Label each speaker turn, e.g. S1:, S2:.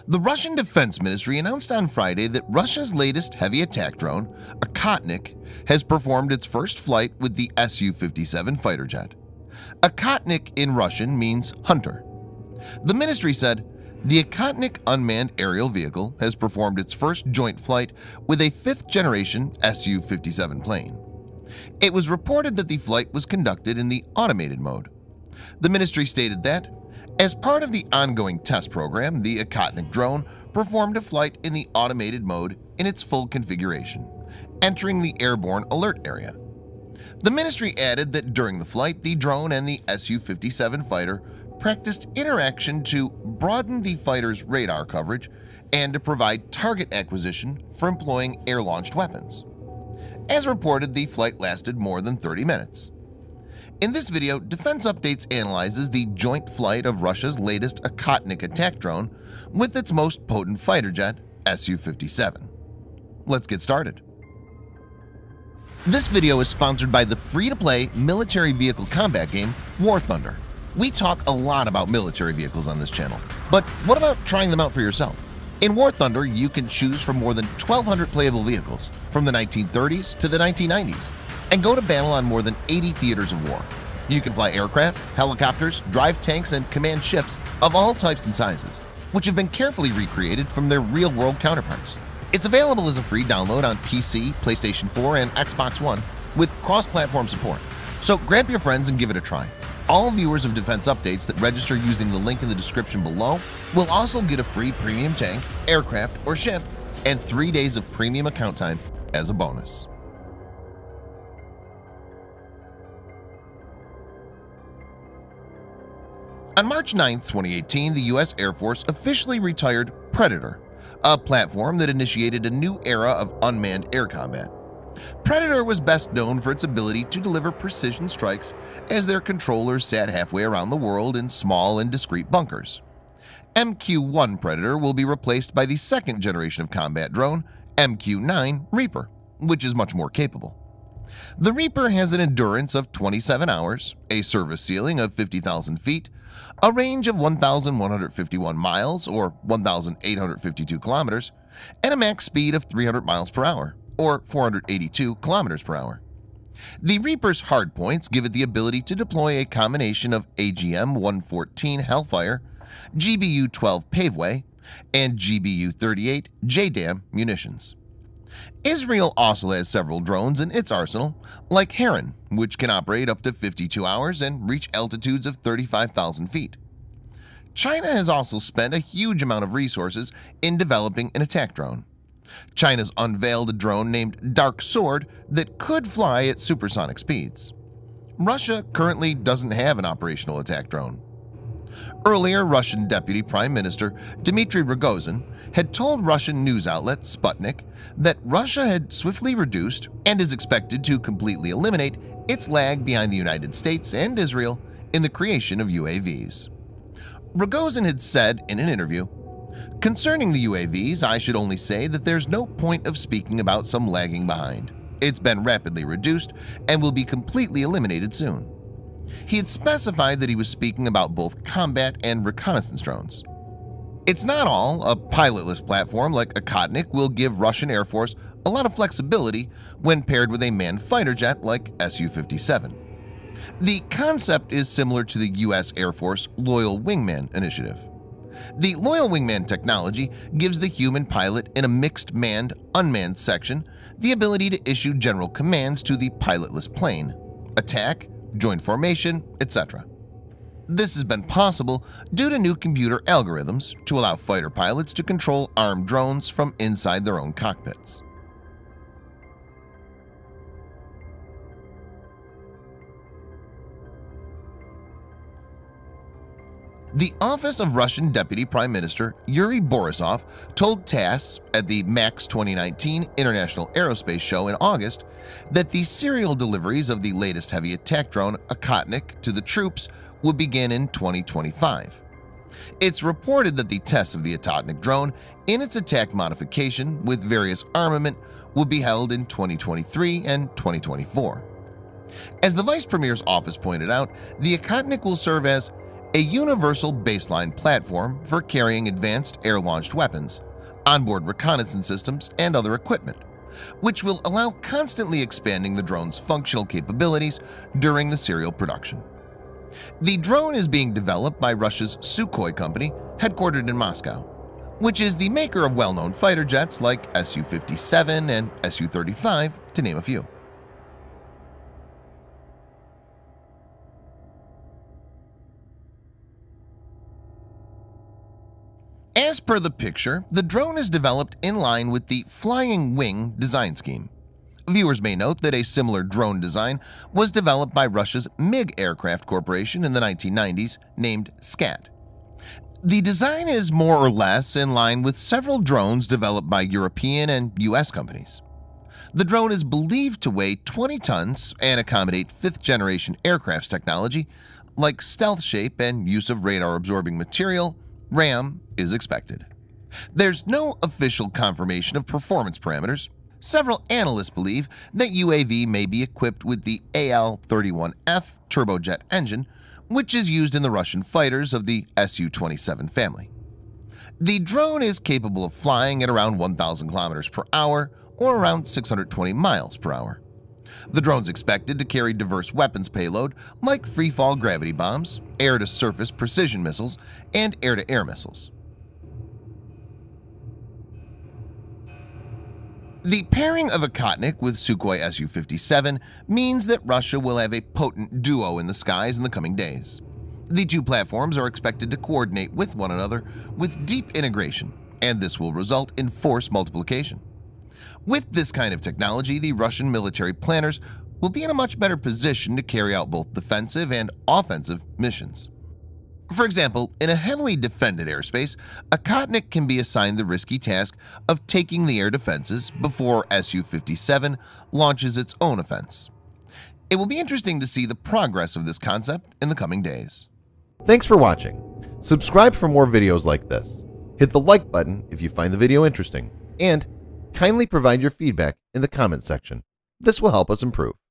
S1: The Russian Defense Ministry announced on Friday that Russia's latest heavy attack drone, Okhotnik, has performed its first flight with the Su-57 fighter jet. Okhotnik in Russian means hunter. The ministry said, the Okhotnik unmanned aerial vehicle has performed its first joint flight with a fifth-generation Su-57 plane. It was reported that the flight was conducted in the automated mode. The ministry stated that, as part of the ongoing test program, the Okhotnik drone performed a flight in the automated mode in its full configuration, entering the airborne alert area. The ministry added that during the flight, the drone and the Su-57 fighter practiced interaction to broaden the fighter's radar coverage and to provide target acquisition for employing air-launched weapons. As reported, the flight lasted more than 30 minutes. In this video, Defense Updates analyzes the joint flight of Russia's latest Okhotnik attack drone with its most potent fighter jet, Su-57. Let's get started. This video is sponsored by the free-to-play military vehicle combat game War Thunder. We talk a lot about military vehicles on this channel, but what about trying them out for yourself? In War Thunder, you can choose from more than 1,200 playable vehicles from the 1930s to the 1990s and go to battle on more than 80 theaters of war. You can fly aircraft, helicopters, drive tanks, and command ships of all types and sizes, which have been carefully recreated from their real-world counterparts. It's available as a free download on PC, PlayStation 4, and Xbox One with cross-platform support. So grab your friends and give it a try. All viewers of Defense Updates that register using the link in the description below will also get a free premium tank, aircraft, or ship and 3 days of premium account time as a bonus. On March 9, 2018, the U.S. Air Force officially retired Predator, a platform that initiated a new era of unmanned air combat. Predator was best known for its ability to deliver precision strikes as their controllers sat halfway around the world in small and discreet bunkers. MQ-1 Predator will be replaced by the second generation of combat drone, MQ-9 Reaper, which is much more capable. The Reaper has an endurance of 27 hours, a service ceiling of 50,000 feet, a range of 1,151 miles or 1,852 kilometers, and a max speed of 300 miles per hour or 482 kilometers per hour. The Reaper's hardpoints give it the ability to deploy a combination of AGM-114 Hellfire, GBU-12 Paveway, and GBU-38 JDAM munitions. Israel also has several drones in its arsenal, like Heron, which can operate up to 52 hours and reach altitudes of 35,000 feet. China has also spent a huge amount of resources in developing an attack drone. China's unveiled a drone named Dark Sword that could fly at supersonic speeds. Russia currently doesn't have an operational attack drone. Earlier, Russian Deputy Prime Minister Dmitry Rogozin had told Russian news outlet Sputnik that Russia had swiftly reduced and is expected to completely eliminate its lag behind the United States and Israel in the creation of UAVs. Rogozin had said in an interview, "Concerning the UAVs, I should only say that there's no point of speaking about some lagging behind. It's been rapidly reduced and will be completely eliminated soon." He had specified that he was speaking about both combat and reconnaissance drones. It's not all. A pilotless platform like Okhotnik will give Russian Air Force a lot of flexibility when paired with a manned fighter jet like Su-57. The concept is similar to the U.S. Air Force Loyal Wingman initiative. The Loyal Wingman technology gives the human pilot in a mixed manned-unmanned section the ability to issue general commands to the pilotless plane, attack, join formation, etc. This has been possible due to new computer algorithms to allow fighter pilots to control armed drones from inside their own cockpits. The office of Russian Deputy Prime Minister Yuri Borisov told TASS at the MAX 2019 International Aerospace Show in August that the serial deliveries of the latest heavy attack drone Okhotnik to the troops would begin in 2025. It's reported that the tests of the Okhotnik drone in its attack modification with various armament will be held in 2023 and 2024. As the Vice Premier's office pointed out, the Okhotnik will serve as a universal baseline platform for carrying advanced air-launched weapons, onboard reconnaissance systems, and other equipment, which will allow constantly expanding the drone's functional capabilities during the serial production. The drone is being developed by Russia's Sukhoi company, headquartered in Moscow, which is the maker of well-known fighter jets like Su-57 and Su-35, to name a few. As per the picture, the drone is developed in line with the flying wing design scheme. Viewers may note that a similar drone design was developed by Russia's MiG Aircraft Corporation in the 1990s, named SCAT. The design is more or less in line with several drones developed by European and US companies. The drone is believed to weigh 20 tons and accommodate fifth-generation aircraft's technology, like stealth shape and use of radar-absorbing material. RAM is expected. There's no official confirmation of performance parameters. Several analysts believe that UAV may be equipped with the AL-31F turbojet engine, which is used in the Russian fighters of the Su-27 family. The drone is capable of flying at around 1,000 kilometers per hour or around 620 miles per hour. The drone's expected to carry diverse weapons payload like free-fall gravity bombs, air-to-surface precision missiles, and air-to-air missiles. The pairing of Okhotnik with Sukhoi Su-57 means that Russia will have a potent duo in the skies in the coming days. The two platforms are expected to coordinate with one another with deep integration, and this will result in force multiplication. With this kind of technology, the Russian military planners will be in a much better position to carry out both defensive and offensive missions. For example, in a heavily defended airspace, Okhotnik can be assigned the risky task of taking the air defenses before Su-57 launches its own offense. It will be interesting to see the progress of this concept in the coming days.
S2: Thanks for watching. Subscribe for more videos like this. Hit the like button if you find the video interesting, and kindly provide your feedback in the comment section. This will help us improve.